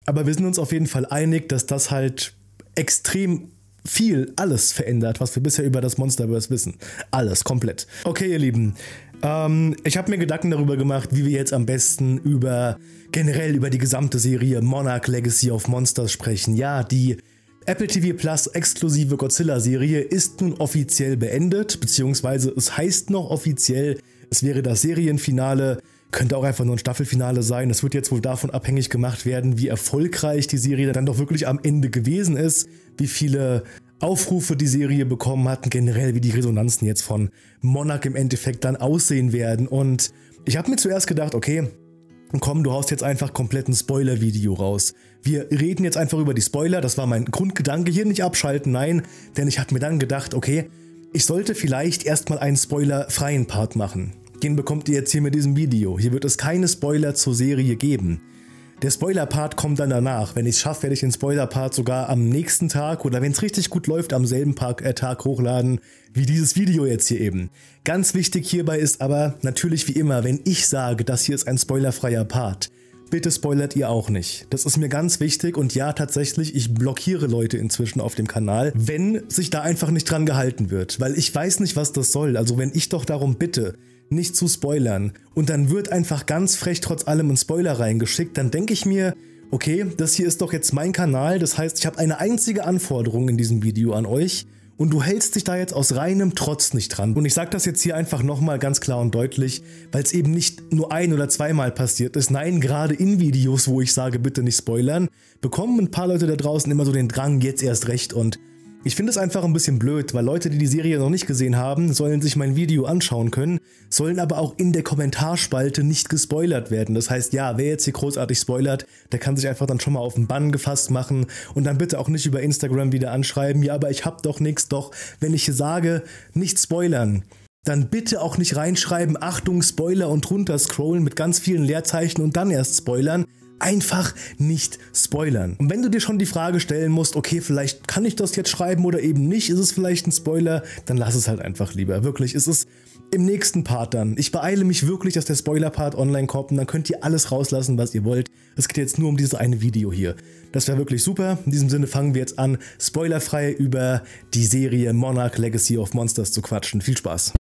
Aber wir sind uns auf jeden Fall einig, dass das halt extrem viel alles verändert, was wir bisher über das Monsterverse wissen. Alles, komplett. Okay, ihr Lieben, ich habe mir Gedanken darüber gemacht, wie wir jetzt am besten generell über die gesamte Serie Monarch Legacy of Monsters sprechen. Ja, die Apple TV Plus exklusive Godzilla-Serie ist nun offiziell beendet, beziehungsweise es heißt noch offiziell, es wäre das Serienfinale, könnte auch einfach nur ein Staffelfinale sein. Es wird jetzt wohl davon abhängig gemacht werden, wie erfolgreich die Serie dann doch wirklich am Ende gewesen ist, wie viele Aufrufe die Serie bekommen hat und generell wie die Resonanzen jetzt von Monarch im Endeffekt dann aussehen werden. Und ich habe mir zuerst gedacht, okay, komm, du haust jetzt einfach komplett ein Spoiler-Video raus. Wir reden jetzt einfach über die Spoiler, das war mein Grundgedanke, hier nicht abschalten, nein, denn ich habe mir dann gedacht, okay, ich sollte vielleicht erstmal einen spoilerfreien Part machen. Den bekommt ihr jetzt hier mit diesem Video. Hier wird es keine Spoiler zur Serie geben. Der Spoiler-Part kommt dann danach. Wenn ich es schaffe, werde ich den Spoiler-Part sogar am nächsten Tag oder wenn es richtig gut läuft, am selben Tag hochladen, wie dieses Video jetzt hier eben. Ganz wichtig hierbei ist aber natürlich wie immer, wenn ich sage, das hier ist ein spoilerfreier Part, bitte spoilert ihr auch nicht. Das ist mir ganz wichtig und ja, tatsächlich, ich blockiere Leute inzwischen auf dem Kanal, wenn sich da einfach nicht dran gehalten wird. Weil ich weiß nicht, was das soll. Also wenn ich doch darum bitte, nicht zu spoilern und dann wird einfach ganz frech trotz allem ein Spoiler reingeschickt, dann denke ich mir, okay, das hier ist doch jetzt mein Kanal, das heißt, ich habe eine einzige Anforderung in diesem Video an euch und du hältst dich da jetzt aus reinem Trotz nicht dran. Und ich sage das jetzt hier einfach nochmal ganz klar und deutlich, weil es eben nicht nur ein- oder zweimal passiert ist. Nein, gerade in Videos, wo ich sage, bitte nicht spoilern, bekommen ein paar Leute da draußen immer so den Drang, jetzt erst recht, und ich finde es einfach ein bisschen blöd, weil Leute, die die Serie noch nicht gesehen haben, sollen sich mein Video anschauen können, sollen aber auch in der Kommentarspalte nicht gespoilert werden. Das heißt, ja, wer jetzt hier großartig spoilert, der kann sich einfach dann schon mal auf den Bann gefasst machen und dann bitte auch nicht über Instagram wieder anschreiben, ja, aber ich hab doch nichts, doch, wenn ich sage, nicht spoilern, dann bitte auch nicht reinschreiben, Achtung, Spoiler und runterscrollen mit ganz vielen Leerzeichen und dann erst spoilern. Einfach nicht spoilern. Und wenn du dir schon die Frage stellen musst, okay, vielleicht kann ich das jetzt schreiben oder eben nicht, ist es vielleicht ein Spoiler, dann lass es halt einfach lieber. Wirklich, ist es im nächsten Part dann. Ich beeile mich wirklich, dass der Spoiler-Part online kommt und dann könnt ihr alles rauslassen, was ihr wollt. Es geht jetzt nur um dieses eine Video hier. Das wäre wirklich super. In diesem Sinne fangen wir jetzt an, spoilerfrei über die Serie Monarch Legacy of Monsters zu quatschen. Viel Spaß!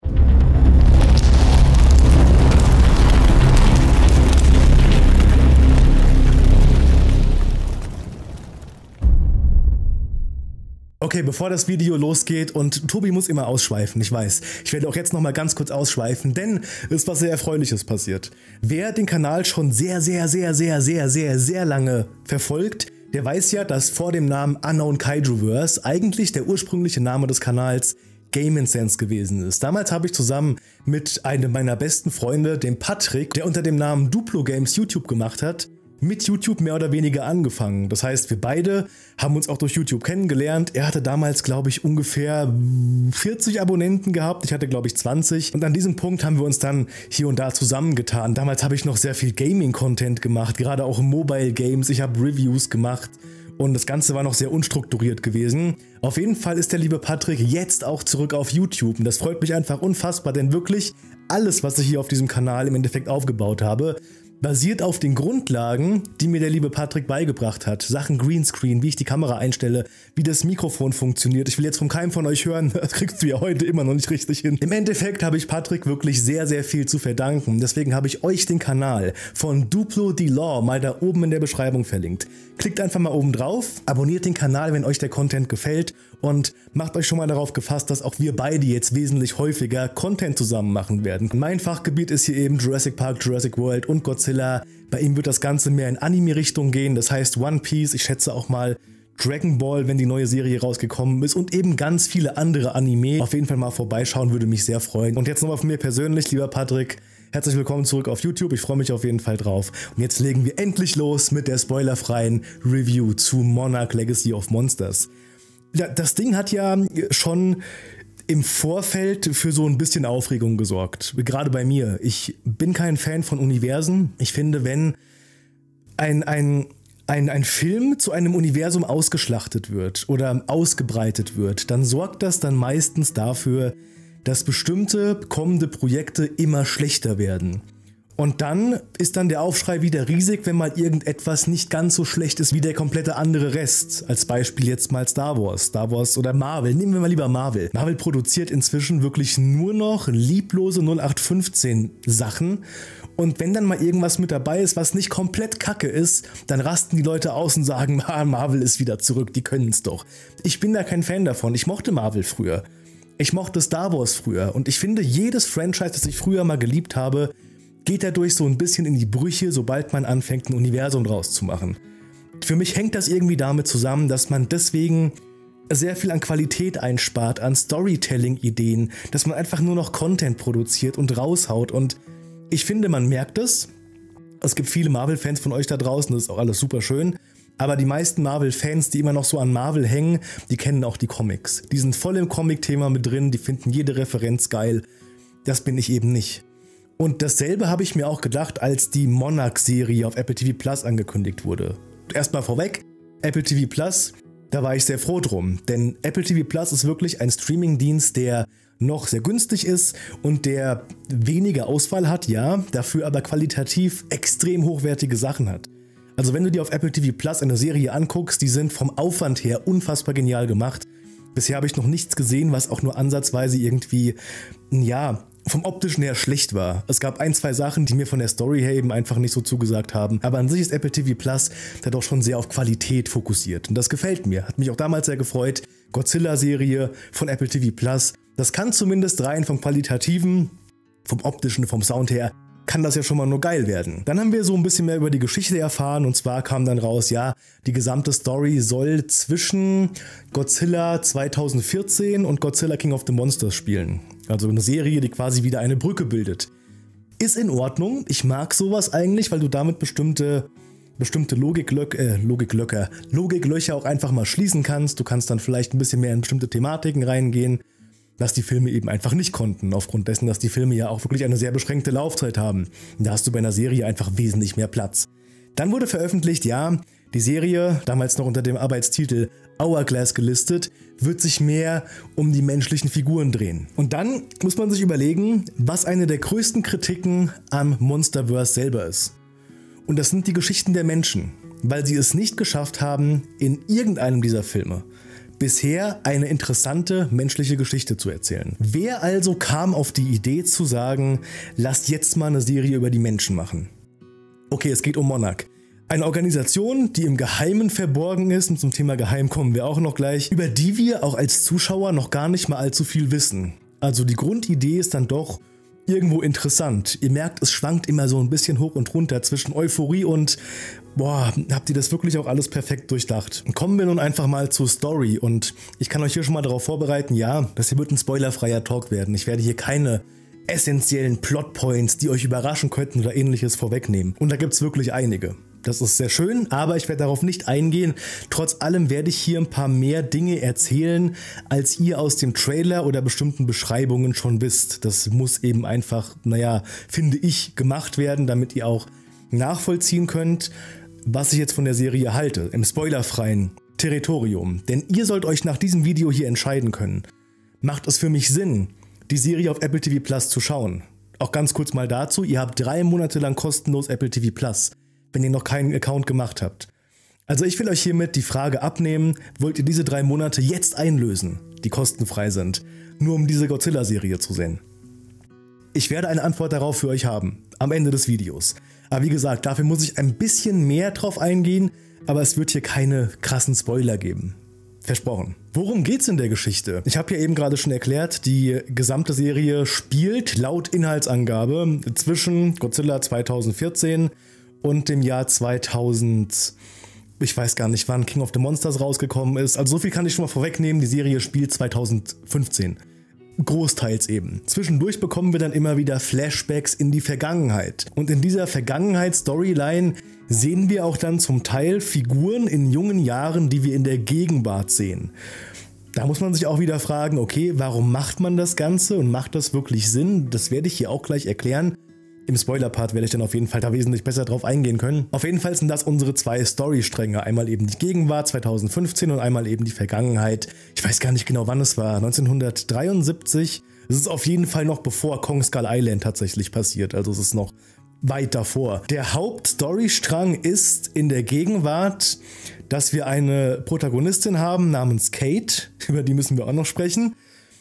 Okay, bevor das Video losgeht, und Tobi muss immer ausschweifen, ich weiß. Ich werde auch jetzt nochmal ganz kurz ausschweifen, denn es ist was sehr Erfreuliches passiert. Wer den Kanal schon sehr lange verfolgt, der weiß ja, dass vor dem Namen Unknown Kaijuverse eigentlich der ursprüngliche Name des Kanals Game & Sense gewesen ist. Damals habe ich zusammen mit einem meiner besten Freunde, dem Patrick, der unter dem Namen Duplo Games YouTube gemacht hat, mit YouTube mehr oder weniger angefangen. Das heißt, wir beide haben uns auch durch YouTube kennengelernt. Er hatte damals, glaube ich, ungefähr 40 Abonnenten gehabt. Ich hatte, glaube ich, 20. Und an diesem Punkt haben wir uns dann hier und da zusammengetan. Damals habe ich noch sehr viel Gaming-Content gemacht, gerade auch Mobile Games. Ich habe Reviews gemacht. Und das Ganze war noch sehr unstrukturiert gewesen. Auf jeden Fall ist der liebe Patrick jetzt auch zurück auf YouTube. Und das freut mich einfach unfassbar, denn wirklich alles, was ich hier auf diesem Kanal im Endeffekt aufgebaut habe, basiert auf den Grundlagen, die mir der liebe Patrick beigebracht hat. Sachen Greenscreen, wie ich die Kamera einstelle, wie das Mikrofon funktioniert. Ich will jetzt von keinem von euch hören, das kriegst du ja heute immer noch nicht richtig hin. Im Endeffekt habe ich Patrick wirklich sehr viel zu verdanken. Deswegen habe ich euch den Kanal von Duplo the Law mal da oben in der Beschreibung verlinkt. Klickt einfach mal oben drauf, abonniert den Kanal, wenn euch der Content gefällt und macht euch schon mal darauf gefasst, dass auch wir beide jetzt wesentlich häufiger Content zusammen machen werden. Mein Fachgebiet ist hier eben Jurassic Park, Jurassic World und Godzilla. Bei ihm wird das Ganze mehr in Anime-Richtung gehen, das heißt One Piece, ich schätze auch mal Dragon Ball, wenn die neue Serie rausgekommen ist, und eben ganz viele andere Anime. Auf jeden Fall mal vorbeischauen, würde mich sehr freuen. Und jetzt nochmal von mir persönlich, lieber Patrick, herzlich willkommen zurück auf YouTube, ich freue mich auf jeden Fall drauf. Und jetzt legen wir endlich los mit der spoilerfreien Review zu Monarch Legacy of Monsters. Ja, das Ding hat ja schon im Vorfeld für so ein bisschen Aufregung gesorgt, gerade bei mir. Ich bin kein Fan von Universen. Ich finde, wenn ein Film zu einem Universum ausgeschlachtet wird oder ausgebreitet wird, dann sorgt das dann meistens dafür, dass bestimmte kommende Projekte immer schlechter werden. Und dann ist dann der Aufschrei wieder riesig, wenn mal irgendetwas nicht ganz so schlecht ist wie der komplette andere Rest. Als Beispiel jetzt mal Star Wars oder Marvel. Nehmen wir mal lieber Marvel. Marvel produziert inzwischen wirklich nur noch lieblose 0815 Sachen. Und wenn dann mal irgendwas mit dabei ist, was nicht komplett kacke ist, dann rasten die Leute aus und sagen, Marvel ist wieder zurück, die können es doch. Ich bin da kein Fan davon. Ich mochte Marvel früher. Ich mochte Star Wars früher. Und ich finde, jedes Franchise, das ich früher mal geliebt habe, geht dadurch so ein bisschen in die Brüche, sobald man anfängt, ein Universum draus zu machen. Für mich hängt das irgendwie damit zusammen, dass man deswegen sehr viel an Qualität einspart, an Storytelling-Ideen, dass man einfach nur noch Content produziert und raushaut. Und ich finde, man merkt es. Es gibt viele Marvel-Fans von euch da draußen, das ist auch alles super schön. Aber die meisten Marvel-Fans, die immer noch so an Marvel hängen, die kennen auch die Comics. Die sind voll im Comic-Thema mit drin, die finden jede Referenz geil. Das bin ich eben nicht. Und dasselbe habe ich mir auch gedacht, als die Monarch-Serie auf Apple TV Plus angekündigt wurde. Erstmal vorweg, Apple TV Plus, da war ich sehr froh drum. Denn Apple TV Plus ist wirklich ein Streaming-Dienst, der noch sehr günstig ist und der weniger Auswahl hat, ja, dafür aber qualitativ extrem hochwertige Sachen hat. Also wenn du dir auf Apple TV Plus eine Serie anguckst, die sind vom Aufwand her unfassbar genial gemacht. Bisher habe ich noch nichts gesehen, was auch nur ansatzweise irgendwie, ja, vom Optischen her schlecht war. Es gab ein, zwei Sachen, die mir von der Story her eben einfach nicht so zugesagt haben. Aber an sich ist Apple TV Plus da doch schon sehr auf Qualität fokussiert. Und das gefällt mir. Hat mich auch damals sehr gefreut. Godzilla-Serie von Apple TV Plus. Das kann zumindest rein vom Qualitativen, vom Optischen, vom Sound her, kann das ja schon mal nur geil werden. Dann haben wir so ein bisschen mehr über die Geschichte erfahren und zwar kam dann raus, ja, die gesamte Story soll zwischen Godzilla 2014 und Godzilla King of the Monsters spielen. Also eine Serie, die quasi wieder eine Brücke bildet. Ist in Ordnung, ich mag sowas eigentlich, weil du damit bestimmte Logiklöcher auch einfach mal schließen kannst. Du kannst dann vielleicht ein bisschen mehr in bestimmte Thematiken reingehen, was die Filme eben einfach nicht konnten, aufgrund dessen, dass die Filme ja auch wirklich eine sehr beschränkte Laufzeit haben. Da hast du bei einer Serie einfach wesentlich mehr Platz. Dann wurde veröffentlicht, ja, die Serie, damals noch unter dem Arbeitstitel Hourglass gelistet, wird sich mehr um die menschlichen Figuren drehen. Und dann muss man sich überlegen, was eine der größten Kritiken am Monsterverse selber ist. Und das sind die Geschichten der Menschen, weil sie es nicht geschafft haben, in irgendeinem dieser Filme bisher eine interessante menschliche Geschichte zu erzählen. Wer also kam auf die Idee zu sagen, lasst jetzt mal eine Serie über die Menschen machen? Okay, es geht um Monarch. Eine Organisation, die im Geheimen verborgen ist, und zum Thema Geheim kommen wir auch noch gleich, über die wir auch als Zuschauer noch gar nicht mal allzu viel wissen. Also die Grundidee ist dann doch irgendwo interessant. Ihr merkt, es schwankt immer so ein bisschen hoch und runter zwischen Euphorie und boah, habt ihr das wirklich auch alles perfekt durchdacht? Kommen wir nun einfach mal zur Story und ich kann euch hier schon mal darauf vorbereiten, ja, das hier wird ein spoilerfreier Talk werden. Ich werde hier keine essentiellen Plotpoints, die euch überraschen könnten oder ähnliches vorwegnehmen. Und da gibt es wirklich einige. Das ist sehr schön, aber ich werde darauf nicht eingehen. Trotz allem werde ich hier ein paar mehr Dinge erzählen, als ihr aus dem Trailer oder bestimmten Beschreibungen schon wisst. Das muss eben einfach, naja, finde ich, gemacht werden, damit ihr auch nachvollziehen könnt, was ich jetzt von der Serie halte, im spoilerfreien Territorium. Denn ihr sollt euch nach diesem Video hier entscheiden können. Macht es für mich Sinn, die Serie auf Apple TV Plus zu schauen? Auch ganz kurz mal dazu, ihr habt 3 Monate lang kostenlos Apple TV Plus, wenn ihr noch keinen Account gemacht habt. Also ich will euch hiermit die Frage abnehmen, wollt ihr diese 3 Monate jetzt einlösen, die kostenfrei sind, nur um diese Godzilla-Serie zu sehen? Ich werde eine Antwort darauf für euch haben, am Ende des Videos. Aber wie gesagt, dafür muss ich ein bisschen mehr drauf eingehen, aber es wird hier keine krassen Spoiler geben. Versprochen. Worum geht's in der Geschichte? Ich habe ja eben gerade schon erklärt, die gesamte Serie spielt laut Inhaltsangabe zwischen Godzilla 2014 und dem Jahr 2000, ich weiß gar nicht wann King of the Monsters rausgekommen ist. Also so viel kann ich schon mal vorwegnehmen, die Serie spielt 2015. Großteils eben. Zwischendurch bekommen wir dann immer wieder Flashbacks in die Vergangenheit. Und in dieser Vergangenheits-Storyline sehen wir auch dann zum Teil Figuren in jungen Jahren, die wir in der Gegenwart sehen. Da muss man sich auch wieder fragen, okay, warum macht man das Ganze und macht das wirklich Sinn? Das werde ich hier auch gleich erklären. Im Spoiler-Part werde ich dann auf jeden Fall da wesentlich besser drauf eingehen können. Auf jeden Fall sind das unsere 2 Storystränge. Einmal eben die Gegenwart 2015 und einmal eben die Vergangenheit. Ich weiß gar nicht genau, wann es war. 1973. Es ist auf jeden Fall noch bevor Kong Skull Island tatsächlich passiert. Also es ist noch weit davor. Der Hauptstorystrang ist in der Gegenwart, dass wir eine Protagonistin haben namens Kate, über die müssen wir auch noch sprechen.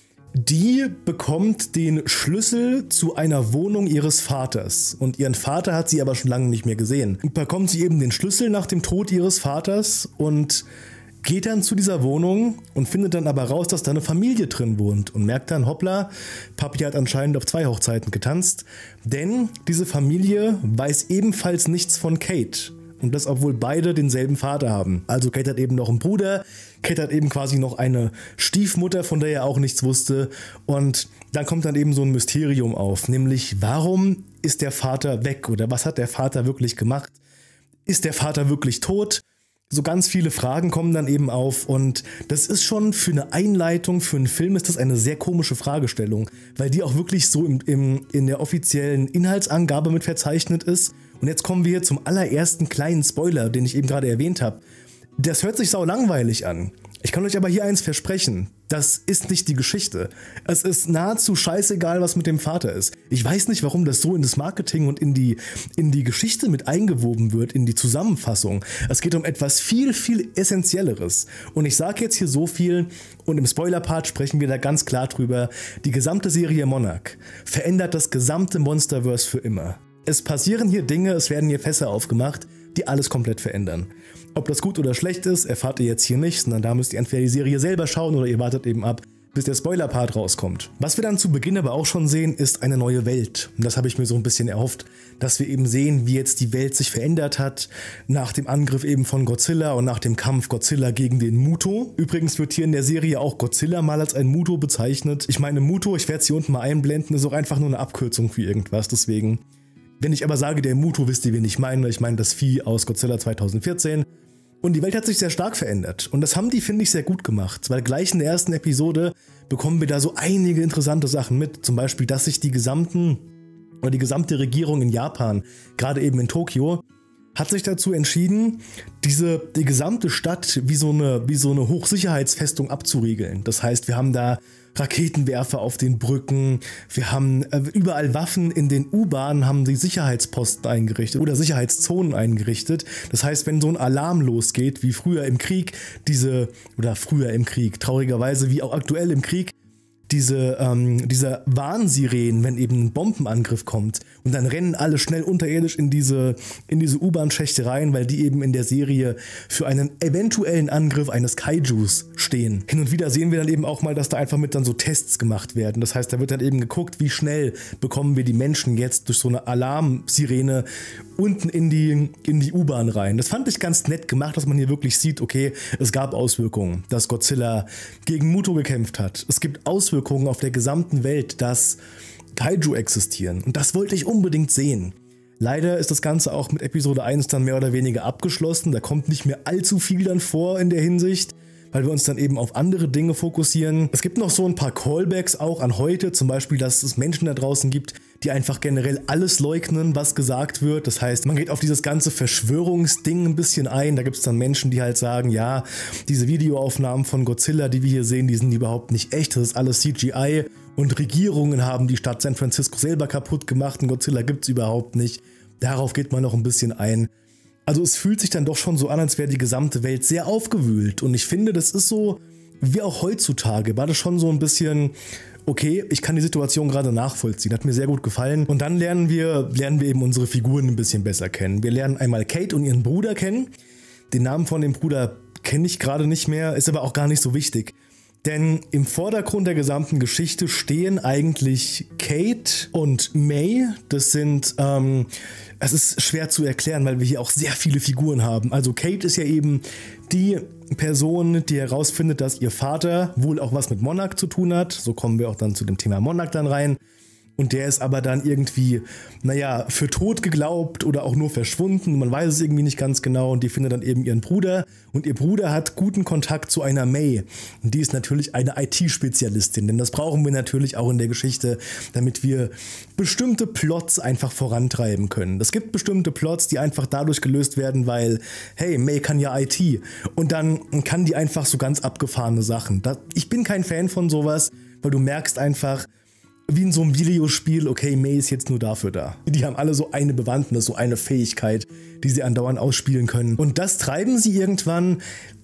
Die bekommt den Schlüssel zu einer Wohnung ihres Vaters und ihren Vater hat sie aber schon lange nicht mehr gesehen. Und bekommt sie eben den Schlüssel nach dem Tod ihres Vaters und geht dann zu dieser Wohnung und findet dann aber raus, dass da eine Familie drin wohnt und merkt dann, hoppla, Papi hat anscheinend auf 2 Hochzeiten getanzt, denn diese Familie weiß ebenfalls nichts von Kate. Und das, obwohl beide denselben Vater haben. Also Kate hat eben noch einen Bruder, Kate hat eben quasi noch eine Stiefmutter, von der er auch nichts wusste. Und dann kommt dann eben so ein Mysterium auf, nämlich warum ist der Vater weg oder was hat der Vater wirklich gemacht? Ist der Vater wirklich tot? So ganz viele Fragen kommen dann eben auf und das ist schon für eine Einleitung, für einen Film ist das eine sehr komische Fragestellung, weil die auch wirklich so in der offiziellen Inhaltsangabe mit verzeichnet ist. Und jetzt kommen wir zum allerersten kleinen Spoiler, den ich eben gerade erwähnt habe. Das hört sich sau langweilig an. Ich kann euch aber hier eins versprechen. Das ist nicht die Geschichte. Es ist nahezu scheißegal, was mit dem Vater ist. Ich weiß nicht, warum das so in das Marketing und in die Geschichte mit eingewoben wird, in die Zusammenfassung. Es geht um etwas viel, viel Essentielleres. Und ich sage jetzt hier so viel und im Spoiler-Part sprechen wir da ganz klar drüber. Die gesamte Serie Monarch verändert das gesamte Monsterverse für immer. Es passieren hier Dinge, es werden hier Fässer aufgemacht, die alles komplett verändern. Ob das gut oder schlecht ist, erfahrt ihr jetzt hier nicht, sondern da müsst ihr entweder die Serie selber schauen oder ihr wartet eben ab, bis der Spoiler-Part rauskommt. Was wir dann zu Beginn aber auch schon sehen, ist eine neue Welt. Und das habe ich mir so ein bisschen erhofft, dass wir eben sehen, wie jetzt die Welt sich verändert hat, nach dem Angriff eben von Godzilla und nach dem Kampf Godzilla gegen den Muto. Übrigens wird hier in der Serie auch Godzilla mal als ein Muto bezeichnet. Ich meine, Muto, ich werde es hier unten mal einblenden, ist auch einfach nur eine Abkürzung für irgendwas, deswegen. Wenn ich aber sage, der Muto, wisst ihr, wen ich meine. Ich meine das Vieh aus Godzilla 2014. Und die Welt hat sich sehr stark verändert. Und das haben die, finde ich, sehr gut gemacht. Weil gleich in der ersten Episode bekommen wir da so einige interessante Sachen mit. Zum Beispiel, dass sich die gesamte Regierung in Japan, gerade eben in Tokio, hat sich dazu entschieden, die gesamte Stadt wie so eine Hochsicherheitsfestung abzuriegeln. Das heißt, wir haben da Raketenwerfer auf den Brücken, wir haben überall Waffen, in den U-Bahnen haben die Sicherheitsposten eingerichtet oder Sicherheitszonen eingerichtet. Das heißt, wenn so ein Alarm losgeht, wie früher im Krieg, traurigerweise wie auch aktuell im Krieg, diese Warnsirenen, wenn eben ein Bombenangriff kommt und dann rennen alle schnell unterirdisch in diese U-Bahn-Schächte rein, weil die eben in der Serie für einen eventuellen Angriff eines Kaijus stehen. Hin und wieder sehen wir dann eben auch mal, dass da einfach mit dann so Tests gemacht werden. Das heißt, da wird dann eben geguckt, wie schnell bekommen wir die Menschen jetzt durch so eine Alarmsirene unten in die U-Bahn rein. Das fand ich ganz nett gemacht, dass man hier wirklich sieht, okay, es gab Auswirkungen, dass Godzilla gegen Muto gekämpft hat. Es gibt Auswirkungen auf der gesamten Welt, dass Kaiju existieren. Und das wollte ich unbedingt sehen. Leider ist das Ganze auch mit Episode 1 dann mehr oder weniger abgeschlossen. Da kommt nicht mehr allzu viel dann vor in der Hinsicht, weil wir uns dann eben auf andere Dinge fokussieren. Es gibt noch so ein paar Callbacks auch an heute, zum Beispiel, dass es Menschen da draußen gibt, die einfach generell alles leugnen, was gesagt wird. Das heißt, man geht auf dieses ganze Verschwörungsding ein bisschen ein. Da gibt es dann Menschen, die halt sagen, ja, diese Videoaufnahmen von Godzilla, die wir hier sehen, die sind überhaupt nicht echt. Das ist alles CGI und Regierungen haben die Stadt San Francisco selber kaputt gemacht und Godzilla gibt es überhaupt nicht. Darauf geht man noch ein bisschen ein. Also es fühlt sich dann doch schon so an, als wäre die gesamte Welt sehr aufgewühlt. Und ich finde, das ist so, wie auch heutzutage, war das schon so ein bisschen, okay, ich kann die Situation gerade nachvollziehen. Hat mir sehr gut gefallen. Und dann lernen wir eben unsere Figuren ein bisschen besser kennen. Wir lernen einmal Kate und ihren Bruder kennen. Den Namen von dem Bruder kenne ich gerade nicht mehr, ist aber auch gar nicht so wichtig. Denn im Vordergrund der gesamten Geschichte stehen eigentlich Kate und May. Das sind, es ist schwer zu erklären, weil wir hier auch sehr viele Figuren haben. Also Kate ist ja eben die Person, die herausfindet, dass ihr Vater wohl auch was mit Monarch zu tun hat. So kommen wir auch dann zu dem Thema Monarch dann rein. Und der ist aber dann irgendwie, für tot geglaubt oder auch nur verschwunden. Man weiß es irgendwie nicht ganz genau. Und die findet dann eben ihren Bruder. Und ihr Bruder hat guten Kontakt zu einer May. Und die ist natürlich eine IT-Spezialistin. Denn das brauchen wir natürlich auch in der Geschichte, damit wir bestimmte Plots einfach vorantreiben können. Es gibt bestimmte Plots, die einfach dadurch gelöst werden, weil, hey, May kann ja IT. Und dann kann die einfach so ganz abgefahrene Sachen. Ich bin kein Fan von sowas, weil du merkst einfach, wie in so einem Videospiel, okay, May ist jetzt nur dafür da. Die haben alle so eine Bewandtnis, so eine Fähigkeit, die sie andauernd ausspielen können. Und das treiben sie irgendwann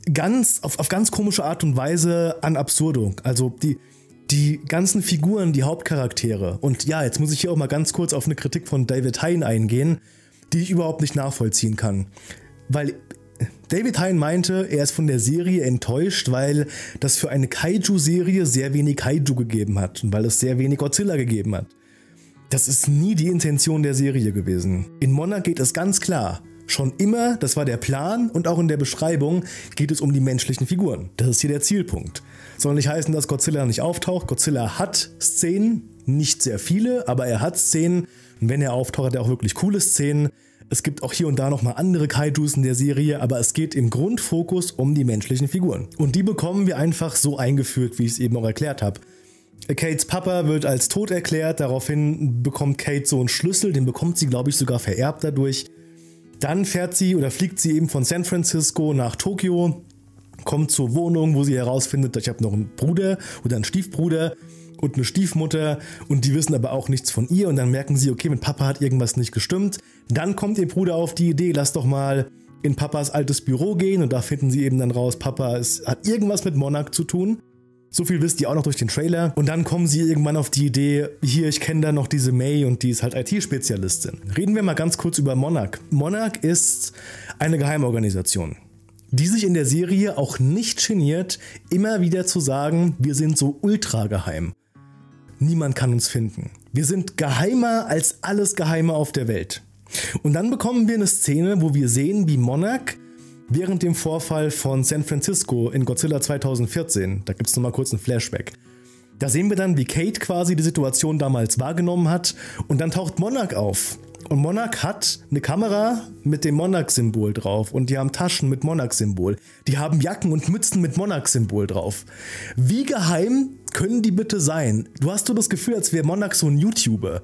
auf ganz komische Art und Weise an Absurdum. Also die ganzen Figuren, die Hauptcharaktere. Und ja, jetzt muss ich hier auch mal ganz kurz auf eine Kritik von David Hein eingehen, die ich überhaupt nicht nachvollziehen kann. Weil David Hein meinte, er ist von der Serie enttäuscht, weil das für eine Kaiju-Serie sehr wenig Kaiju gegeben hat und weil es sehr wenig Godzilla gegeben hat. Das ist nie die Intention der Serie gewesen. In Monarch geht es ganz klar. Schon immer, das war der Plan und auch in der Beschreibung geht es um die menschlichen Figuren. Das ist hier der Zielpunkt. Soll nicht heißen, dass Godzilla nicht auftaucht. Godzilla hat Szenen, nicht sehr viele, aber er hat Szenen. Und wenn er auftaucht, hat er auch wirklich coole Szenen. Es gibt auch hier und da nochmal andere Kaijus in der Serie, aber es geht im Grundfokus um die menschlichen Figuren. Und die bekommen wir einfach so eingeführt, wie ich es eben auch erklärt habe. Kates Papa wird als tot erklärt, daraufhin bekommt Kate so einen Schlüssel, den bekommt sie, glaube ich, sogar vererbt dadurch. Dann fliegt sie eben von San Francisco nach Tokio, kommt zur Wohnung, wo sie herausfindet, ich habe noch einen Bruder oder einen Stiefbruder und eine Stiefmutter und die wissen aber auch nichts von ihr und dann merken sie, okay, mit Papa hat irgendwas nicht gestimmt. Dann kommt ihr Bruder auf die Idee, lass doch mal in Papas altes Büro gehen und da finden sie eben dann raus, Papa hat irgendwas mit Monarch zu tun. So viel wisst ihr auch noch durch den Trailer. Und dann kommen sie irgendwann auf die Idee, hier, ich kenne da noch diese May und die ist halt IT-Spezialistin. Reden wir mal ganz kurz über Monarch. Monarch ist eine Geheimorganisation, die sich in der Serie auch nicht geniert, immer wieder zu sagen, wir sind so ultra geheim. Niemand kann uns finden. Wir sind geheimer als alles Geheime auf der Welt. Und dann bekommen wir eine Szene, wo wir sehen, wie Monarch während dem Vorfall von San Francisco in Godzilla 2014, da gibt es nochmal kurz einen Flashback, da sehen wir dann, wie Kate quasi die Situation damals wahrgenommen hat und dann taucht Monarch auf. Und Monarch hat eine Kamera mit dem Monarch-Symbol drauf und die haben Taschen mit Monarch-Symbol. Die haben Jacken und Mützen mit Monarch-Symbol drauf. Wie geheim können die bitte sein? Du hast so das Gefühl, als wäre Monarch so ein YouTuber,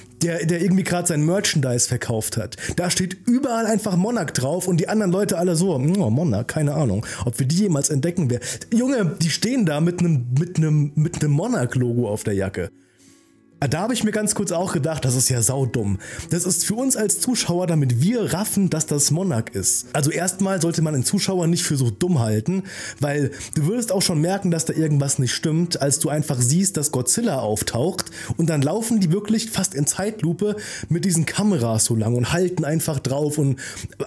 der irgendwie gerade sein Merchandise verkauft hat. Da steht überall einfach Monarch drauf und die anderen Leute alle so, oh, Monarch, keine Ahnung, ob wir die jemals entdecken werden. Junge, die stehen da mit einem Monarch-Logo auf der Jacke. Da habe ich mir ganz kurz auch gedacht, das ist ja saudumm. Das ist für uns als Zuschauer, damit wir raffen, dass das Monarch ist. Also erstmal sollte man den Zuschauer nicht für so dumm halten, weil du würdest auch schon merken, dass da irgendwas nicht stimmt, als du einfach siehst, dass Godzilla auftaucht und dann laufen die wirklich fast in Zeitlupe mit diesen Kameras so lang und halten einfach drauf und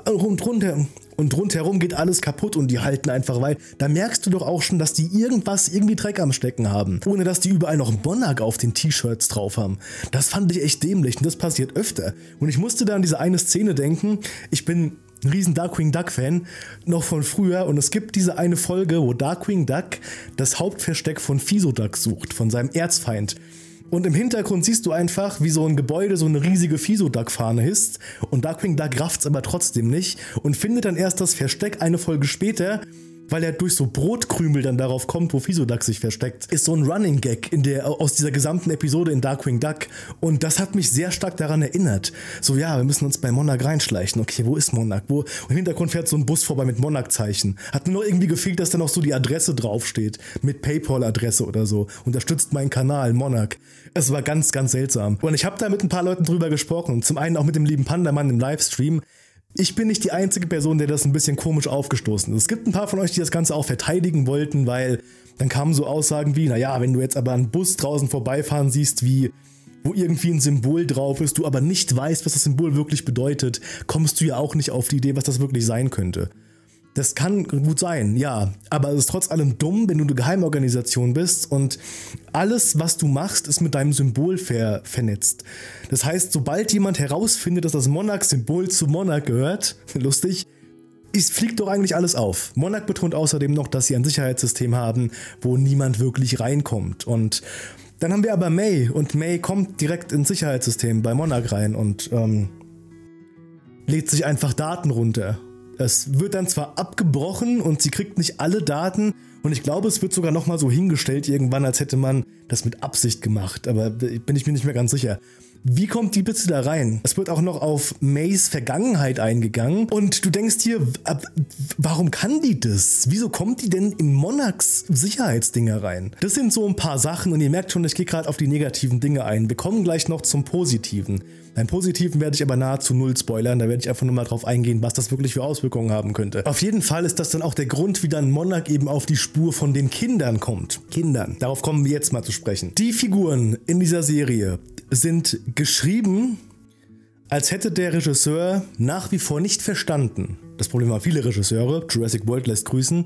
rundherum geht alles kaputt und die halten einfach weit. Da merkst du doch auch schon, dass die irgendwie Dreck am Stecken haben. Ohne dass die überall noch Monarch auf den T-Shirts drauf haben. Das fand ich echt dämlich und das passiert öfter. Und ich musste da an diese eine Szene denken. Ich bin ein riesen Darkwing Duck Fan, noch von früher. Und es gibt diese eine Folge, wo Darkwing Duck das Hauptversteck von Fisoduck sucht, von seinem Erzfeind. Und im Hintergrund siehst du einfach, wie so ein Gebäude so eine riesige Fisoduck-Fahne hisst. Und Darkwing Duck rafft's aber trotzdem nicht und findet dann erst das Versteck eine Folge später, weil er durch so Brotkrümel dann darauf kommt, wo Fisoduck sich versteckt. Ist so ein Running Gag aus dieser gesamten Episode in Darkwing Duck. Und das hat mich sehr stark daran erinnert. So, ja, wir müssen uns bei Monarch reinschleichen. Okay, wo ist Monarch? Und im Hintergrund fährt so ein Bus vorbei mit Monarch-Zeichen. Hat nur noch irgendwie gefehlt, dass da noch so die Adresse draufsteht. Mit PayPal-Adresse oder so. Unterstützt meinen Kanal, Monarch. Es war ganz, ganz seltsam. Und ich habe da mit ein paar Leuten drüber gesprochen. Zum einen auch mit dem lieben Pandamann im Livestream. Ich bin nicht die einzige Person, der das ein bisschen komisch aufgestoßen ist. Es gibt ein paar von euch, die das Ganze auch verteidigen wollten, weil dann kamen so Aussagen wie, naja, wenn du jetzt aber einen Bus draußen vorbeifahren siehst, wo irgendwie ein Symbol drauf ist, du aber nicht weißt, was das Symbol wirklich bedeutet, kommst du ja auch nicht auf die Idee, was das wirklich sein könnte. Das kann gut sein, ja, aber es ist trotz allem dumm, wenn du eine Geheimorganisation bist und alles, was du machst, ist mit deinem Symbol vernetzt. Das heißt, sobald jemand herausfindet, dass das Monarch-Symbol zu Monarch gehört, lustig, fliegt doch eigentlich alles auf. Monarch betont außerdem noch, dass sie ein Sicherheitssystem haben, wo niemand wirklich reinkommt. Und dann haben wir aber May und May kommt direkt ins Sicherheitssystem bei Monarch rein und lädt sich einfach Daten runter. Es wird dann zwar abgebrochen und sie kriegt nicht alle Daten und ich glaube, es wird sogar nochmal so hingestellt irgendwann, als hätte man das mit Absicht gemacht, aber bin ich mir nicht mehr ganz sicher. Wie kommt die bitte da rein? Es wird auch noch auf Mays Vergangenheit eingegangen und du denkst hier, warum kann die das? Wieso kommt die denn in Monarchs Sicherheitsdinger rein? Das sind so ein paar Sachen und ihr merkt schon, ich gehe gerade auf die negativen Dinge ein. Wir kommen gleich noch zum Positiven. Beim Positiven werde ich aber nahezu null spoilern, da werde ich einfach nur mal drauf eingehen, was das wirklich für Auswirkungen haben könnte. Auf jeden Fall ist das dann auch der Grund, wie dann Monarch eben auf die Spur von den Kindern kommt. Kindern, darauf kommen wir jetzt mal zu sprechen. Die Figuren in dieser Serie sind geschrieben, als hätte der Regisseur nach wie vor nicht verstanden, das Problem war viele Regisseure, Jurassic World lässt grüßen,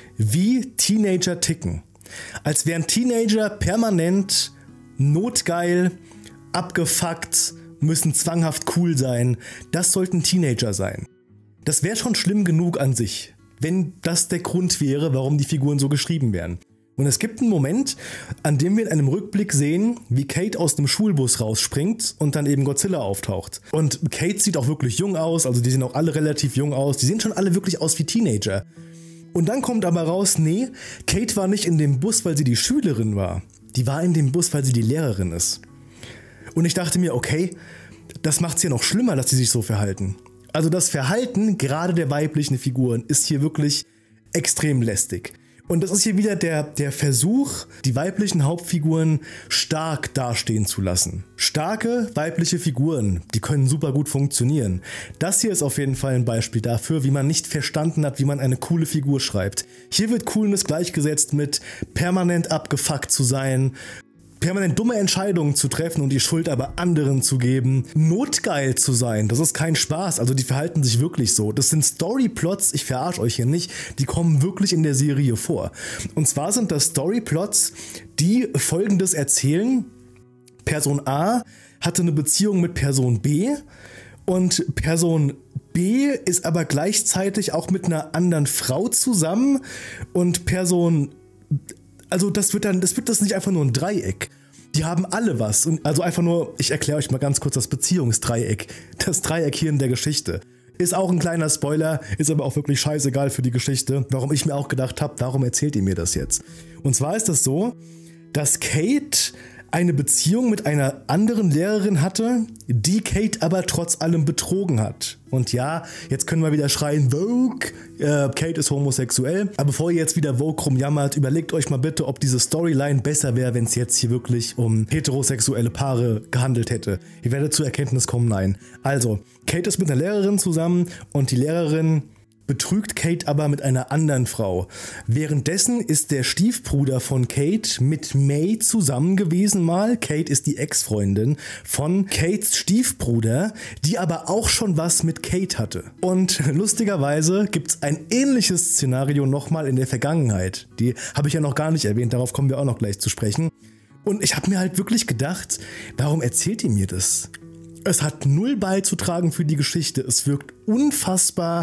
wie Teenager ticken. Als wären Teenager permanent notgeil, abgefuckt, müssen zwanghaft cool sein. Das sollten Teenager sein. Das wäre schon schlimm genug an sich, wenn das der Grund wäre, warum die Figuren so geschrieben werden. Und es gibt einen Moment, an dem wir in einem Rückblick sehen, wie Kate aus dem Schulbus rausspringt und dann eben Godzilla auftaucht. Und Kate sieht auch wirklich jung aus, also die sehen auch alle relativ jung aus, die sehen schon alle wirklich aus wie Teenager. Und dann kommt aber raus, nee, Kate war nicht in dem Bus, weil sie die Schülerin war. Die war in dem Bus, weil sie die Lehrerin ist. Und ich dachte mir, okay, das macht es ja noch schlimmer, dass die sich so verhalten. Also das Verhalten gerade der weiblichen Figuren ist hier wirklich extrem lästig. Und das ist hier wieder der Versuch, die weiblichen Hauptfiguren stark dastehen zu lassen. Starke weibliche Figuren, die können super gut funktionieren. Das hier ist auf jeden Fall ein Beispiel dafür, wie man nicht verstanden hat, wie man eine coole Figur schreibt. Hier wird Coolness gleichgesetzt mit permanent abgefuckt zu sein, permanent dumme Entscheidungen zu treffen und die Schuld aber anderen zu geben, notgeil zu sein, das ist kein Spaß, also die verhalten sich wirklich so. Das sind Storyplots, ich verarsche euch hier nicht, die kommen wirklich in der Serie vor. Und zwar sind das Storyplots, die Folgendes erzählen: Person A hatte eine Beziehung mit Person B und Person B ist aber gleichzeitig auch mit einer anderen Frau zusammen und Person... Also das wird das nicht einfach nur ein Dreieck. Die haben alle was. Und also einfach nur, ich erkläre euch mal ganz kurz das Beziehungsdreieck. Das Dreieck hier in der Geschichte. Ist auch ein kleiner Spoiler, ist aber auch wirklich scheißegal für die Geschichte. Warum ich mir auch gedacht habe, warum erzählt ihr mir das jetzt? Und zwar ist das so, dass Kate eine Beziehung mit einer anderen Lehrerin hatte, die Kate aber trotz allem betrogen hat. Und ja, jetzt können wir wieder schreien, Vogue, Kate ist homosexuell. Aber bevor ihr jetzt wieder Vogue rumjammert, überlegt euch mal bitte, ob diese Storyline besser wäre, wenn es jetzt hier wirklich um heterosexuelle Paare gehandelt hätte. Ihr werdet zur Erkenntnis kommen, nein. Also, Kate ist mit einer Lehrerin zusammen und die Lehrerin betrügt Kate aber mit einer anderen Frau. Währenddessen ist der Stiefbruder von Kate mit May zusammen gewesen mal. Kate ist die Ex-Freundin von Kates Stiefbruder, die aber auch schon was mit Kate hatte. Und lustigerweise gibt es ein ähnliches Szenario nochmal in der Vergangenheit. Die habe ich ja noch gar nicht erwähnt, darauf kommen wir auch noch gleich zu sprechen. Und ich habe mir halt wirklich gedacht, warum erzählt ihr mir das? Es hat null beizutragen für die Geschichte. Es wirkt unfassbar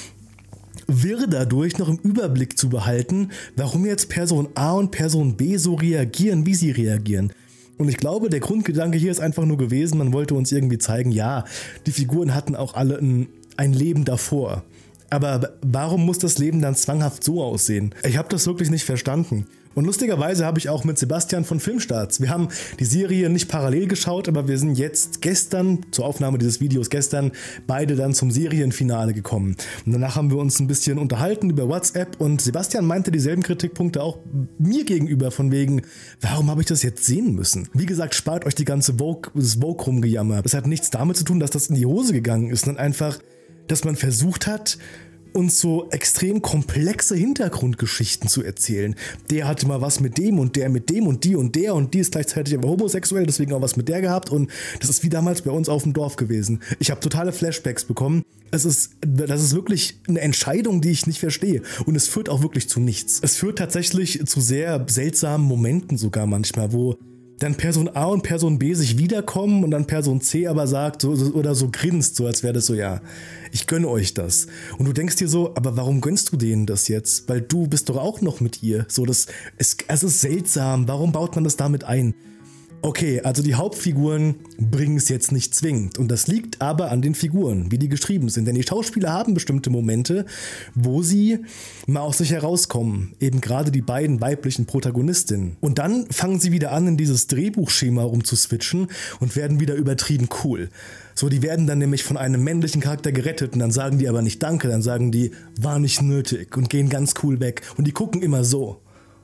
wirr dadurch, noch im Überblick zu behalten, warum jetzt Person A und Person B so reagieren, wie sie reagieren. Und ich glaube, der Grundgedanke hier ist einfach nur gewesen, man wollte uns irgendwie zeigen, ja, die Figuren hatten auch alle ein Leben davor. Aber warum muss das Leben dann zwanghaft so aussehen? Ich habe das wirklich nicht verstanden. Und lustigerweise habe ich auch mit Sebastian von Filmstarts, wir haben die Serie nicht parallel geschaut, aber wir sind jetzt gestern, zur Aufnahme dieses Videos gestern, beide dann zum Serienfinale gekommen. Und danach haben wir uns ein bisschen unterhalten über WhatsApp und Sebastian meinte dieselben Kritikpunkte auch mir gegenüber, von wegen, warum habe ich das jetzt sehen müssen? Wie gesagt, spart euch die ganze das Vogue rumgejammer. Das hat nichts damit zu tun, dass das in die Hose gegangen ist, sondern einfach, dass man versucht hat, uns so extrem komplexe Hintergrundgeschichten zu erzählen. Der hatte mal was mit dem und der mit dem und die ist gleichzeitig aber homosexuell, deswegen auch was mit der gehabt und das ist wie damals bei uns auf dem Dorf gewesen. Ich habe totale Flashbacks bekommen. Das ist wirklich eine Entscheidung, die ich nicht verstehe und es führt auch wirklich zu nichts. Es führt tatsächlich zu sehr seltsamen Momenten sogar manchmal, wo dann Person A und Person B sich wiederkommen und dann Person C aber sagt oder so grinst, so als wäre das so, ja, ich gönne euch das. Und du denkst dir so, aber warum gönnst du denen das jetzt? Weil du bist doch auch noch mit ihr. So, es ist seltsam, warum baut man das damit ein? Okay, also die Hauptfiguren bringen es jetzt nicht zwingend. Und das liegt aber an den Figuren, wie die geschrieben sind. Denn die Schauspieler haben bestimmte Momente, wo sie mal aus sich herauskommen. Eben gerade die beiden weiblichen Protagonistinnen. Und dann fangen sie wieder an, in dieses Drehbuchschema rumzuswitchen und werden wieder übertrieben cool. So, die werden dann nämlich von einem männlichen Charakter gerettet und dann sagen die aber nicht Danke, dann sagen die, war nicht nötig und gehen ganz cool weg. Und die gucken immer so.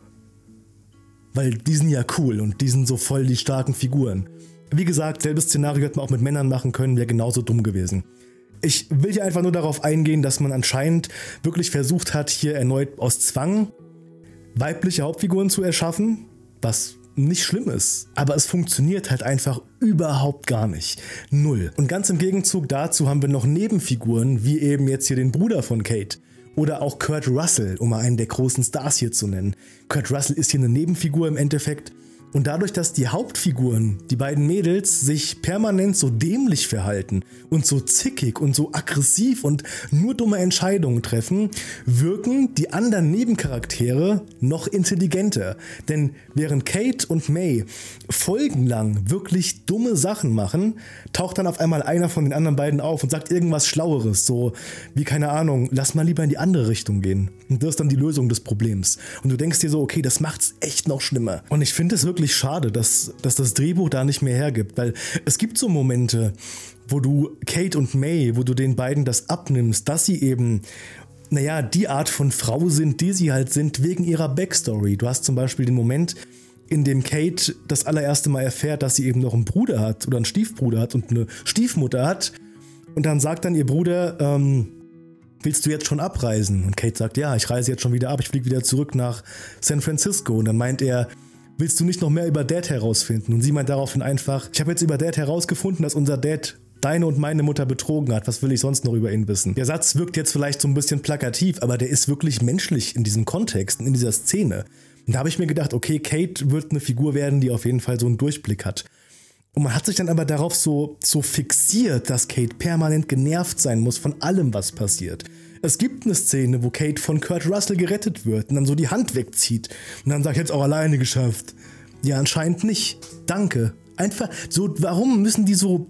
Weil die sind ja cool und die sind so voll die starken Figuren. Wie gesagt, selbes Szenario hätte man auch mit Männern machen können, wäre genauso dumm gewesen. Ich will hier einfach nur darauf eingehen, dass man anscheinend wirklich versucht hat, hier erneut aus Zwang weibliche Hauptfiguren zu erschaffen, was nicht schlimm ist. Aber es funktioniert halt einfach überhaupt gar nicht. Null. Und ganz im Gegenzug dazu haben wir noch Nebenfiguren, wie eben jetzt hier den Bruder von Kate. Oder auch Kurt Russell, um mal einen der großen Stars hier zu nennen. Kurt Russell ist hier eine Nebenfigur im Endeffekt. Und dadurch, dass die Hauptfiguren, die beiden Mädels, sich permanent so dämlich verhalten und so zickig und so aggressiv und nur dumme Entscheidungen treffen, wirken die anderen Nebencharaktere noch intelligenter. Denn während Kate und May folgenlang wirklich dumme Sachen machen, taucht dann auf einmal einer von den anderen beiden auf und sagt irgendwas Schlaueres, so wie, keine Ahnung, lass mal lieber in die andere Richtung gehen. Und das ist dann die Lösung des Problems. Und du denkst dir so, okay, das macht's echt noch schlimmer. Und ich finde es wirklich schade, dass das Drehbuch da nicht mehr hergibt, weil es gibt so Momente, wo du Kate und May, wo du den beiden das abnimmst, dass sie eben, naja, die Art von Frau sind, die sie halt sind, wegen ihrer Backstory. Du hast zum Beispiel den Moment, in dem Kate das allererste Mal erfährt, dass sie eben noch einen Bruder hat oder einen Stiefbruder hat und eine Stiefmutter hat. Und dann sagt dann ihr Bruder, willst du jetzt schon abreisen? Und Kate sagt, ja, ich reise jetzt schon wieder ab, ich fliege wieder zurück nach San Francisco. Und dann meint er, willst du nicht noch mehr über Dad herausfinden? Und sie meint daraufhin einfach, ich habe jetzt über Dad herausgefunden, dass unser Dad deine und meine Mutter betrogen hat. Was will ich sonst noch über ihn wissen? Der Satz wirkt jetzt vielleicht so ein bisschen plakativ, aber der ist wirklich menschlich in diesem Kontext, in dieser Szene. Und da habe ich mir gedacht, okay, Kate wird eine Figur werden, die auf jeden Fall so einen Durchblick hat. Und man hat sich dann aber darauf so fixiert, dass Kate permanent genervt sein muss von allem, was passiert. Es gibt eine Szene, wo Kate von Kurt Russell gerettet wird und dann so die Hand wegzieht. Und dann sagt, jetzt auch alleine geschafft. Ja, anscheinend nicht. Danke. Einfach so, warum müssen die so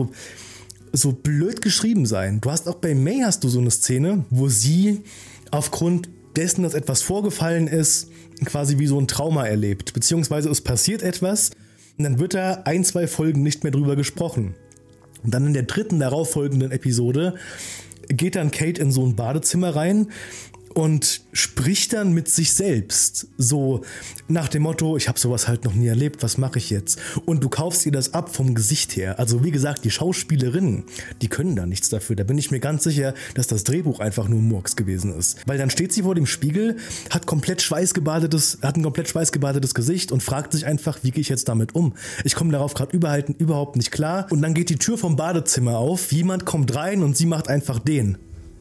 blöd geschrieben sein? Du hast auch bei May hast du so eine Szene, wo sie aufgrund dessen, dass etwas vorgefallen ist, quasi wie so ein Trauma erlebt. Beziehungsweise es passiert etwas und dann wird da 1-2 Folgen nicht mehr drüber gesprochen. Und dann in der dritten darauffolgenden Episode geht dann Kate in so ein Badezimmer rein und spricht dann mit sich selbst. So nach dem Motto, ich habe sowas halt noch nie erlebt, was mache ich jetzt? Und du kaufst ihr das ab vom Gesicht her. Also wie gesagt, die Schauspielerinnen, die können da nichts dafür. Da bin ich mir ganz sicher, dass das Drehbuch einfach nur Murks gewesen ist. Weil dann steht sie vor dem Spiegel, hat ein komplett schweißgebadetes Gesicht und fragt sich einfach, wie gehe ich jetzt damit um? Ich komme darauf gerade überhaupt nicht klar. Und dann geht die Tür vom Badezimmer auf, jemand kommt rein und sie macht einfach den.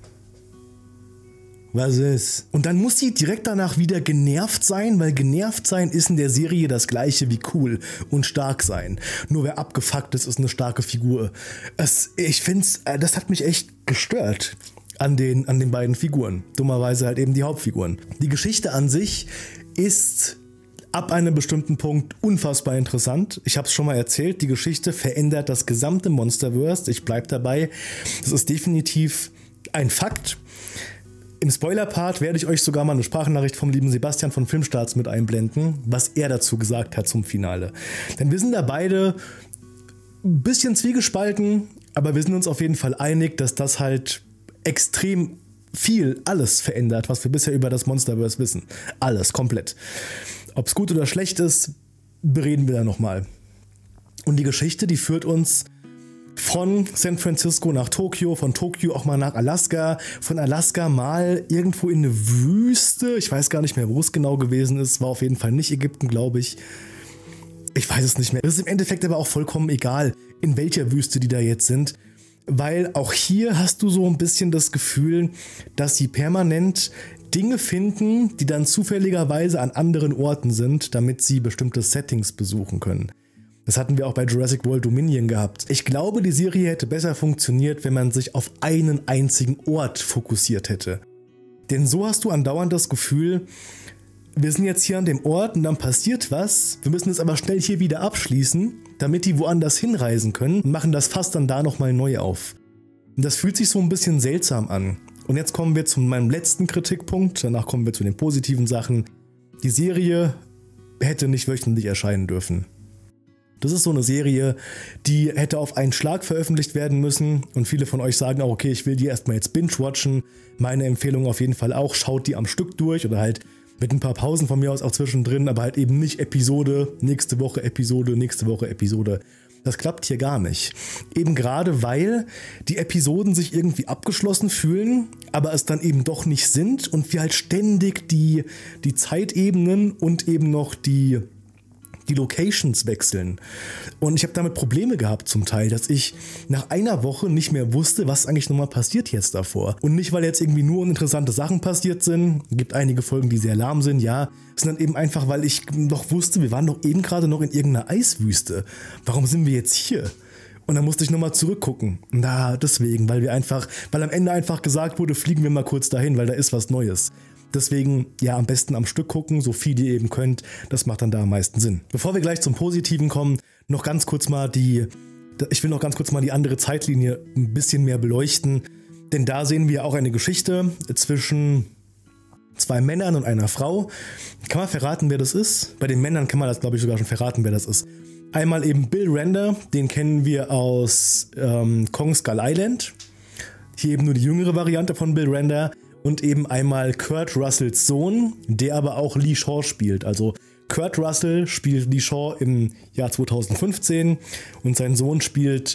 Was ist? Und dann muss sie direkt danach wieder genervt sein, weil genervt sein ist in der Serie das gleiche wie cool und stark sein. Nur wer abgefuckt ist eine starke Figur. Ich finde, das hat mich echt gestört an den beiden Figuren. Dummerweise halt eben die Hauptfiguren. Die Geschichte an sich ist ab einem bestimmten Punkt unfassbar interessant. Ich habe es schon mal erzählt, die Geschichte verändert das gesamte Monsterverse. Ich bleibe dabei. Das ist definitiv ein Fakt. Im Spoiler-Part werde ich euch sogar mal eine Sprachnachricht vom lieben Sebastian von Filmstarts mit einblenden, was er dazu gesagt hat zum Finale. Denn wir sind da beide ein bisschen zwiegespalten, aber wir sind uns auf jeden Fall einig, dass das halt extrem viel alles verändert, was wir bisher über das Monsterverse wissen. Alles, komplett. Ob es gut oder schlecht ist, bereden wir da nochmal. Und die Geschichte, die führt uns von San Francisco nach Tokio, von Tokio auch mal nach Alaska, von Alaska mal irgendwo in eine Wüste. Ich weiß gar nicht mehr, wo es genau gewesen ist. War auf jeden Fall nicht Ägypten, glaube ich. Ich weiß es nicht mehr. Es ist im Endeffekt aber auch vollkommen egal, in welcher Wüste die da jetzt sind. Weil auch hier hast du so ein bisschen das Gefühl, dass sie permanent Dinge finden, die dann zufälligerweise an anderen Orten sind, damit sie bestimmte Settings besuchen können. Das hatten wir auch bei Jurassic World Dominion gehabt. Ich glaube, die Serie hätte besser funktioniert, wenn man sich auf einen einzigen Ort fokussiert hätte. Denn so hast du andauernd das Gefühl, wir sind jetzt hier an dem Ort und dann passiert was, wir müssen es aber schnell hier wieder abschließen, damit die woanders hinreisen können und machen das Fass dann da nochmal neu auf. Und das fühlt sich so ein bisschen seltsam an. Und jetzt kommen wir zu meinem letzten Kritikpunkt, danach kommen wir zu den positiven Sachen. Die Serie hätte nicht wöchentlich erscheinen dürfen. Das ist so eine Serie, die hätte auf einen Schlag veröffentlicht werden müssen und viele von euch sagen auch, okay, ich will die erstmal jetzt binge-watchen. Meine Empfehlung auf jeden Fall auch, schaut die am Stück durch oder halt mit ein paar Pausen von mir aus auch zwischendrin, aber halt eben nicht Episode, nächste Woche Episode, nächste Woche Episode. Das klappt hier gar nicht. Eben gerade, weil die Episoden sich irgendwie abgeschlossen fühlen, aber es dann eben doch nicht sind und wir halt ständig die Zeitebenen und eben noch die Locations wechseln. Und ich habe damit Probleme gehabt zum Teil, dass ich nach einer Woche nicht mehr wusste, was eigentlich nochmal passiert jetzt davor. Und nicht, weil jetzt irgendwie nur uninteressante Sachen passiert sind. Es gibt einige Folgen, die sehr lahm sind, ja. Sondern eben einfach, weil ich noch wusste, wir waren doch eben gerade noch in irgendeiner Eiswüste. Warum sind wir jetzt hier? Und dann musste ich nochmal zurückgucken. Na, deswegen, weil am Ende einfach gesagt wurde, fliegen wir mal kurz dahin, weil da ist was Neues. Deswegen, ja, am besten am Stück gucken, so viel ihr eben könnt. Das macht dann da am meisten Sinn. Bevor wir gleich zum Positiven kommen, ich will noch ganz kurz mal die andere Zeitlinie ein bisschen mehr beleuchten. Denn da sehen wir auch eine Geschichte zwischen zwei Männern und einer Frau. Kann man verraten, wer das ist? Bei den Männern kann man das, glaube ich, sogar schon verraten, wer das ist. Einmal eben Bill Render, den kennen wir aus Kong Skull Island. Hier eben nur die jüngere Variante von Bill Render. Und eben einmal Kurt Russells Sohn, der aber auch Lee Shaw spielt. Also Kurt Russell spielt Lee Shaw im Jahr 2015 und sein Sohn spielt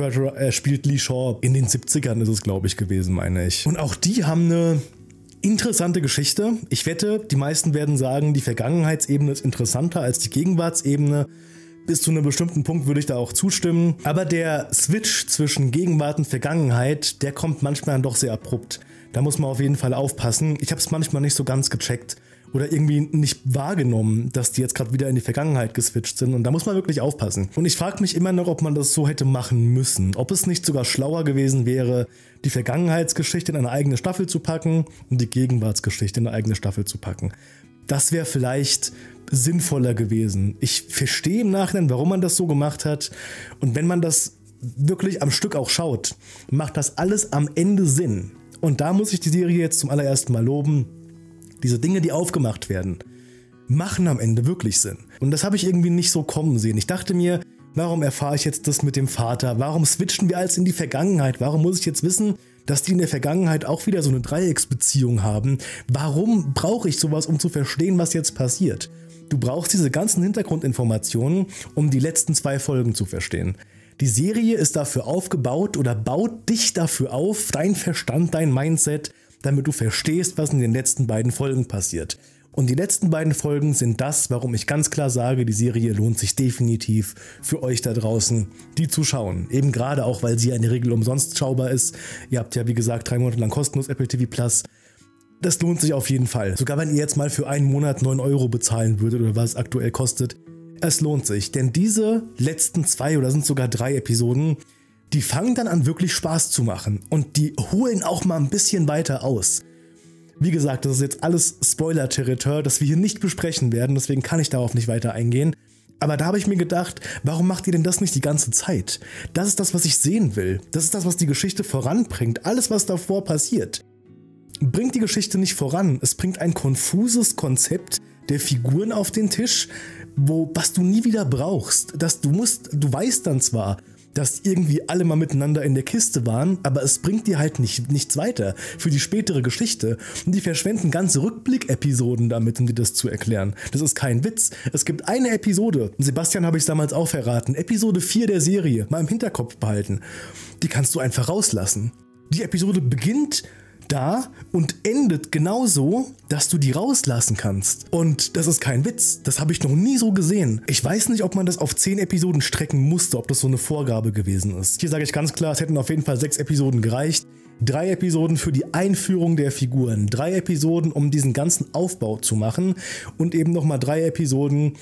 Lee Shaw in den 70ern ist es, glaube ich, gewesen, meine ich. Und auch die haben eine interessante Geschichte. Ich wette, die meisten werden sagen, die Vergangenheitsebene ist interessanter als die Gegenwartsebene. Bis zu einem bestimmten Punkt würde ich da auch zustimmen. Aber der Switch zwischen Gegenwart und Vergangenheit, der kommt manchmal dann doch sehr abrupt. Da muss man auf jeden Fall aufpassen. Ich habe es manchmal nicht so ganz gecheckt oder irgendwie nicht wahrgenommen, dass die jetzt gerade wieder in die Vergangenheit geswitcht sind. Und da muss man wirklich aufpassen. Und ich frage mich immer noch, ob man das so hätte machen müssen. Ob es nicht sogar schlauer gewesen wäre, die Vergangenheitsgeschichte in eine eigene Staffel zu packen und die Gegenwartsgeschichte in eine eigene Staffel zu packen. Das wäre vielleicht sinnvoller gewesen. Ich verstehe im Nachhinein, warum man das so gemacht hat. Und wenn man das wirklich am Stück auch schaut, macht das alles am Ende Sinn. Und da muss ich die Serie jetzt zum allerersten Mal loben. Diese Dinge, die aufgemacht werden, machen am Ende wirklich Sinn. Und das habe ich irgendwie nicht so kommen sehen. Ich dachte mir, warum erfahre ich jetzt das mit dem Vater? Warum switchen wir alles in die Vergangenheit? Warum muss ich jetzt wissen, dass die in der Vergangenheit auch wieder so eine Dreiecksbeziehung haben? Warum brauche ich sowas, um zu verstehen, was jetzt passiert? Du brauchst diese ganzen Hintergrundinformationen, um die letzten 2 Folgen zu verstehen. Die Serie ist dafür aufgebaut oder baut dich dafür auf, dein Verstand, dein Mindset, damit du verstehst, was in den letzten 2 Folgen passiert. Und die letzten 2 Folgen sind das, warum ich ganz klar sage, die Serie lohnt sich definitiv für euch da draußen, die zu schauen. Eben gerade auch, weil sie in der Regel umsonst schaubar ist. Ihr habt ja, wie gesagt, 3 Monate lang kostenlos Apple TV Plus. Das lohnt sich auf jeden Fall. Sogar wenn ihr jetzt mal für einen Monat 9 € bezahlen würdet oder was es aktuell kostet. Es lohnt sich, denn diese letzten 2 oder sind sogar 3 Episoden, die fangen dann an wirklich Spaß zu machen und die holen auch mal ein bisschen weiter aus. Wie gesagt, das ist jetzt alles Spoiler-Territorium, das wir hier nicht besprechen werden, deswegen kann ich darauf nicht weiter eingehen. Aber da habe ich mir gedacht, warum macht ihr denn das nicht die ganze Zeit? Das ist das, was ich sehen will. Das ist das, was die Geschichte voranbringt. Alles, was davor passiert, bringt die Geschichte nicht voran. Es bringt ein konfuses Konzept der Figuren auf den Tisch, was du nie wieder brauchst. Du weißt dann zwar, dass irgendwie alle mal miteinander in der Kiste waren, aber es bringt dir halt nichts weiter für die spätere Geschichte. Und die verschwenden ganze Rückblick-Episoden damit, um dir das zu erklären. Das ist kein Witz. Es gibt eine Episode, Sebastian habe ich es damals auch verraten, Episode 4 der Serie, mal im Hinterkopf behalten. Die kannst du einfach rauslassen. Die Episode beginnt da und endet genauso, dass du die rauslassen kannst. Und das ist kein Witz. Das habe ich noch nie so gesehen. Ich weiß nicht, ob man das auf 10 Episoden strecken musste, ob das so eine Vorgabe gewesen ist. Hier sage ich ganz klar, es hätten auf jeden Fall 6 Episoden gereicht. 3 Episoden für die Einführung der Figuren. 3 Episoden, um diesen ganzen Aufbau zu machen. Und eben nochmal 3 Episoden,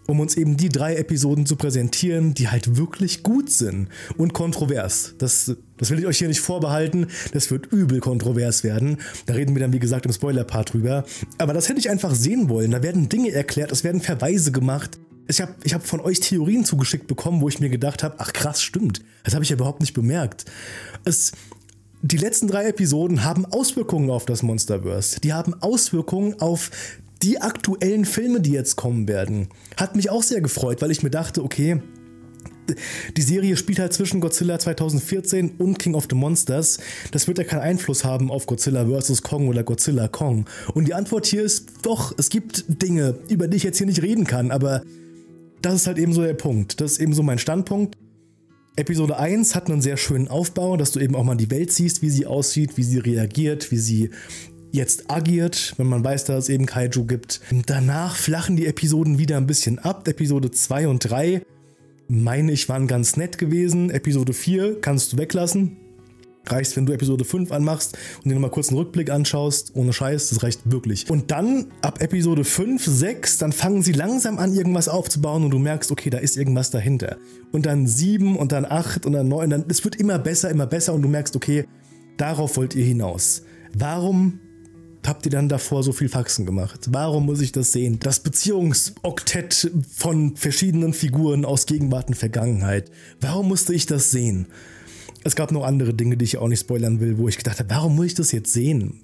um uns eben die 3 Episoden zu präsentieren, die halt wirklich gut sind und kontrovers. Das will ich euch hier nicht vorbehalten, das wird übel kontrovers werden. Da reden wir dann, wie gesagt, im Spoiler-Part drüber. Aber das hätte ich einfach sehen wollen. Da werden Dinge erklärt, es werden Verweise gemacht. Ich hab von euch Theorien zugeschickt bekommen, wo ich mir gedacht habe, ach krass, stimmt, das habe ich ja überhaupt nicht bemerkt. Die letzten 3 Episoden haben Auswirkungen auf das Monsterverse. Die haben Auswirkungen auf die aktuellen Filme, die jetzt kommen werden. Hat mich auch sehr gefreut, weil ich mir dachte, okay, die Serie spielt halt zwischen Godzilla 2014 und King of the Monsters. Das wird ja keinen Einfluss haben auf Godzilla vs. Kong oder Godzilla Kong. Und die Antwort hier ist doch, es gibt Dinge, über die ich jetzt hier nicht reden kann, aber das ist halt eben so der Punkt. Das ist eben so mein Standpunkt. Episode 1 hat einen sehr schönen Aufbau, dass du eben auch mal die Welt siehst, wie sie aussieht, wie sie reagiert, wie sie jetzt agiert, wenn man weiß, dass es eben Kaiju gibt. Und danach flachen die Episoden wieder ein bisschen ab. Episode 2 und 3, meine ich, waren ganz nett gewesen. Episode 4 kannst du weglassen. Reicht, wenn du Episode 5 anmachst und dir nochmal kurz einen Rückblick anschaust. Ohne Scheiß, das reicht wirklich. Und dann, ab Episode 5, 6, dann fangen sie langsam an, irgendwas aufzubauen und du merkst, okay, da ist irgendwas dahinter. Und dann 7 und dann 8 und dann 9, es wird immer besser und du merkst, okay, darauf wollt ihr hinaus. Warum habt ihr dann davor so viel Faxen gemacht? Warum muss ich das sehen? Das Beziehungsoktett von verschiedenen Figuren aus Gegenwart und Vergangenheit. Warum musste ich das sehen? Es gab noch andere Dinge, die ich auch nicht spoilern will, wo ich gedacht habe, warum muss ich das jetzt sehen?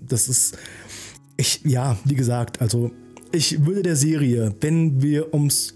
Wie gesagt, also ich würde der Serie, wenn wir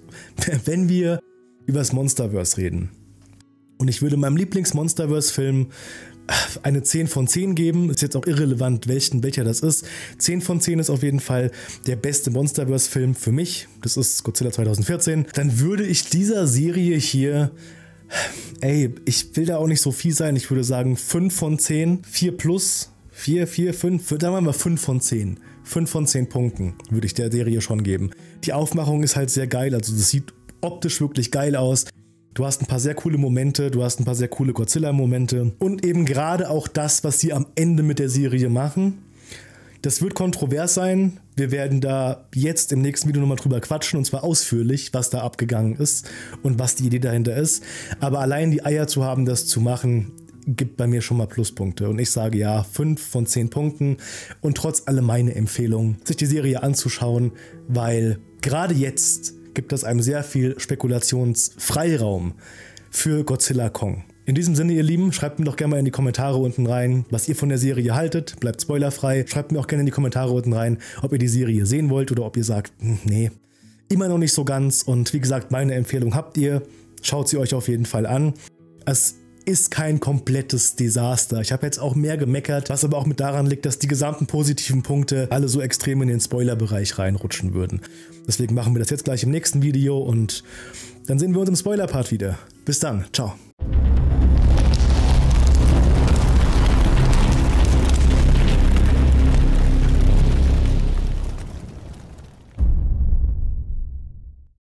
über das Monsterverse reden, und ich würde meinem Lieblings-Monsterverse-Film eine 10 von 10 geben, ist jetzt auch irrelevant, welcher das ist. 10 von 10 ist auf jeden Fall der beste Monsterverse-Film für mich, das ist Godzilla 2014. Dann würde ich dieser Serie hier, ich will da auch nicht so viel sein, ich würde sagen 5 von 10, 4 plus, 4, 5, sagen wir mal 5 von 10. 5 von 10 Punkten würde ich der Serie schon geben. Die Aufmachung ist halt sehr geil, also das sieht optisch wirklich geil aus. Du hast ein paar sehr coole Momente, du hast ein paar sehr coole Godzilla-Momente und eben gerade auch das, was sie am Ende mit der Serie machen. Das wird kontrovers sein. Wir werden da jetzt im nächsten Video nochmal drüber quatschen und zwar ausführlich, was da abgegangen ist und was die Idee dahinter ist. Aber allein die Eier zu haben, das zu machen, gibt bei mir schon mal Pluspunkte. Und ich sage ja, 5 von 10 Punkten und trotz allem meine Empfehlung, sich die Serie anzuschauen, weil gerade jetzt gibt es einem sehr viel Spekulationsfreiraum für Godzilla Kong. In diesem Sinne, ihr Lieben, schreibt mir doch gerne mal in die Kommentare unten rein, was ihr von der Serie haltet. Bleibt spoilerfrei. Schreibt mir auch gerne in die Kommentare unten rein, ob ihr die Serie sehen wollt oder ob ihr sagt, nee, immer noch nicht so ganz. Und wie gesagt, meine Empfehlung habt ihr. Schaut sie euch auf jeden Fall an. Es ist kein komplettes Desaster. Ich habe jetzt auch mehr gemeckert, was aber auch mit daran liegt, dass die gesamten positiven Punkte alle so extrem in den Spoilerbereich reinrutschen würden. Deswegen machen wir das jetzt gleich im nächsten Video und dann sehen wir uns im Spoiler-Part wieder. Bis dann. Ciao.